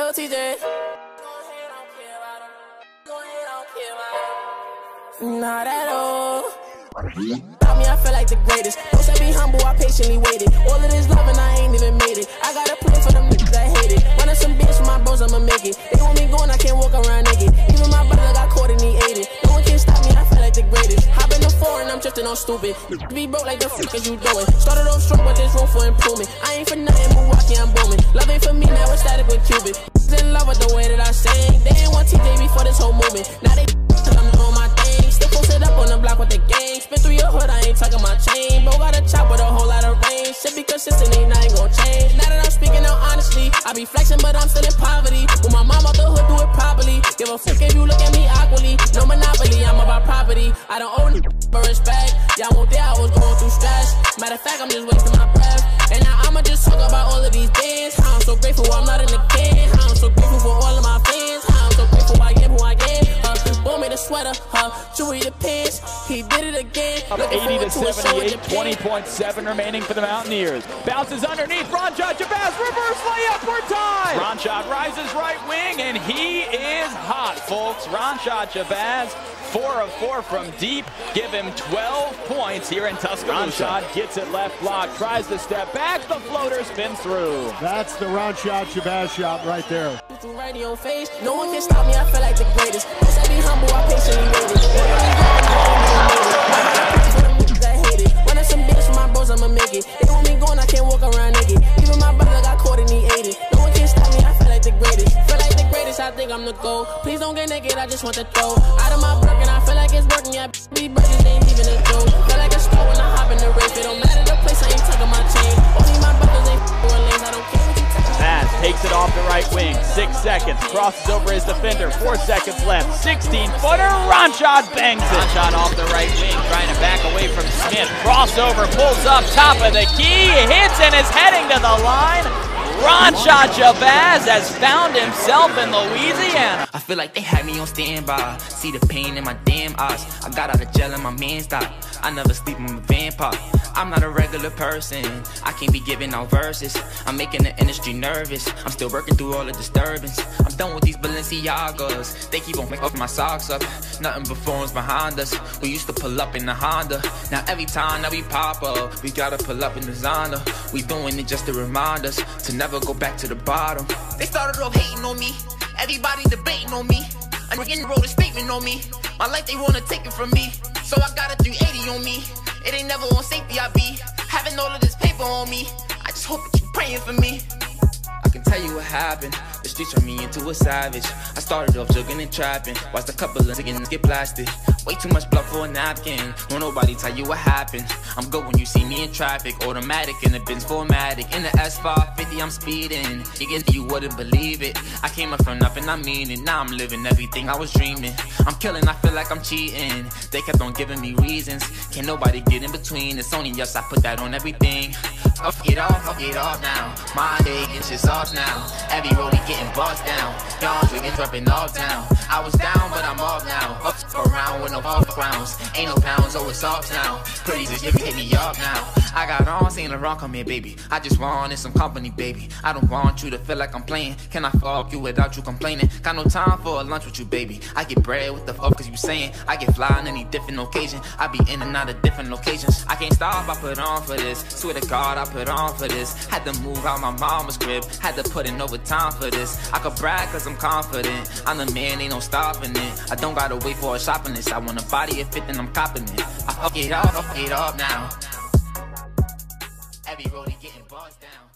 little tjay. Not at all. Got me, I feel like the greatest. Don't say be humble, I patiently waited. All of this love and I ain't even made it. I got a play for them niggas that hate it. Running some bitch for my bros, I'ma make it. They want me going, I can't walk around naked. Even my brother got caught and he ate it. No one can stop me, I feel like the greatest. Hop in the foreign, I'm drifting on stupid. Be broke like the fuck is you doing? Started off strong, but there's room for improvement. I ain't for nothing, Milwaukee, I'm booming. Love ain't for me, now it's static with Cuban. In love with the way that I sing. They ain't want tjay before this whole movement. Now they I'm doing my thing. Still posted up on the block with the gang. Spin through your hood, I ain't tucking my chain. Bro got a chop with a whole lot of range. Should be consistent, ain't nothing gon' change. Now that I'm speaking out honestly, I be flexing, but I'm still in poverty. With my mom out the hood, do it properly. Give a fuck if you look at me awkwardly. No monopoly, I'm about property. I don't owe but respect. Y'all won't there, I was going through stress. Matter of fact, I'm just wasting my breath. And now I'ma just talk about all of these things. How I'm so grateful I'm not in the can. How I'm so grateful for all of my fans. How I'm so grateful I am who I am. Bought me the sweater, Chewy the pants. He did it again. Up 80 to 78, 20.7 remaining for the Mountaineers. Bounces underneath, Ronshad Shabazz, reverse layup, we're tied! Ronshad rises right wing, and he is hot, folks. Ronshad Shabazz, 4 of 4 from deep, give him 12 points here in Tuscaloosa. Ronshad gets it left block, tries to step back, the floater spins through. That's the Ronshad Shabazz shot right there. Right in your face. No one can stop me, I feel like the greatest. Don't say be humble, I patiently waited. I hate it. Running some bitch for my bros, I'ma make it. They want me going, I can't walk around naked. Even my brother got caught and he ate it. No one can stop me, I feel like the greatest. Feel like the greatest, I think I'm the GOAT. Please don't get naked, I just want to throw out of my broken, I feel like it's working. Yeah, be burgers, ain't even a joke. Feel like a star when I hop in the race. It don't matter the place, I ain't tucking my chain. Only my brothers ain't doing lanes, I don't care what you talking. Shabazz takes it off the right wing, 6 seconds, crosses over his defender, 4 seconds left, 16-footer, Ronshad bangs it. Ronshad off the right wing, trying to back away from Smith, crossover, pulls up top of the key, hits and is heading to the line. Ronshad Shabazz has found himself in Louisiana. I feel like they had me on standby. See the pain in my damn eyes. I got out of jail and my man stopped. I never sleep, I'm a vampire. I'm not a regular person. I can't be giving out verses. I'm making the industry nervous. I'm still working through all the disturbance. I'm done with these Balenciagas. They keep on making my socks up. Nothing but phones behind us. We used to pull up in the Honda. Now every time that we pop up, we gotta pull up in the Zonda. We doing it just to remind us to never go back to the bottom. They started off hating on me. Everybody debating on me. I'm getting wrote a statement on me. My life they wanna take it from me. So I got a 380 on me. It ain't never on safety I be. Having all of this paper on me. I just hope that you're praying for me. I can tell you what happened. The streets turned me into a savage. I started off jugging and trapping. Watched a couple of niggas get blasted. Way too much blood for a napkin. Don't nobody tell you what happened. I'm good when you see me in traffic. Automatic in the Benz 4matic. In the S550 I'm speeding. You wouldn't believe it. I came up from nothing, I mean it. Now I'm living everything I was dreaming. I'm killing, I feel like I'm cheating. They kept on giving me reasons. Can't nobody get in between. It's only us, I put that on everything. I'll get off now. My day is just off now. Every rollie getting bossed down. Y'all drinking, dropping off town. I was down, but I'm off now. Up around with no off grounds. Ain't no pounds, oh it's off now. Pretty just give me up now. I got on, saying the wrong, come here, baby. I just wanted some company, baby. I don't want you to feel like I'm playing. Can I fuck you without you complaining? Got no time for a lunch with you, baby. I get bread, what the fuck is you saying? I get fly on any different occasion. I be in and out of different locations. I can't stop, I put on for this. Swear to God, I put on for this. Had to move out my mama's crib. Had to put in overtime for this. I could brag cause I'm confident. I'm the man, ain't no stopping it. I don't gotta wait for a shopping list. I want a body it fit, then I'm copping it. I fuck it up now. Every roadie getting buzzed down.